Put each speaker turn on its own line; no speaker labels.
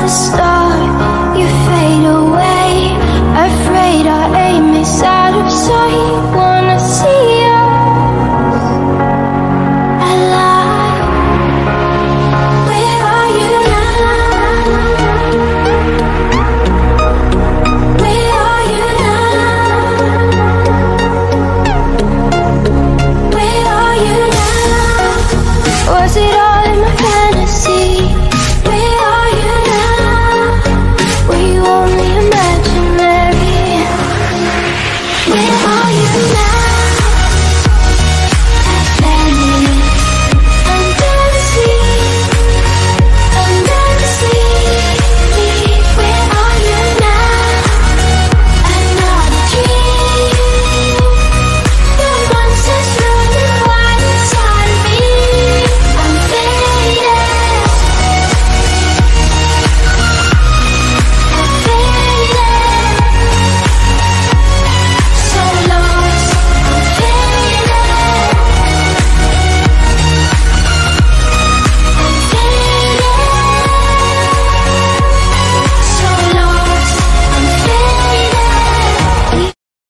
start, you fade away. Afraid our aim is out of sight. Wanna see us alive. Where are you now? Where are you now? Where are you now? Was it all